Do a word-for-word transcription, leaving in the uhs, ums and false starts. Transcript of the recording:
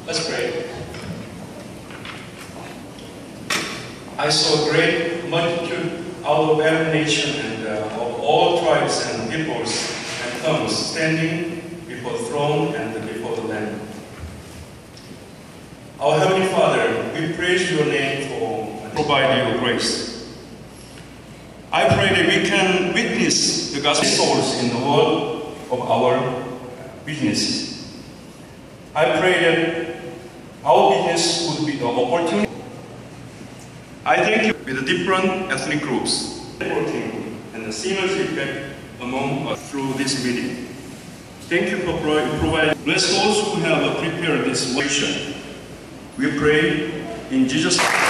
Let's pray. I saw a great multitude out of every nation and uh, of all tribes and peoples and tongues standing before the throne and before the Lamb. Our Heavenly Father, we praise your name for providing your grace. I pray that we can witness the gospel souls in the world of our businesses. I pray that our business would be the opportunity. I thank you with the different ethnic groups working and the seamless effect among us through this meeting. Thank you for providing. Bless those who have prepared this session. We pray in Jesus' name.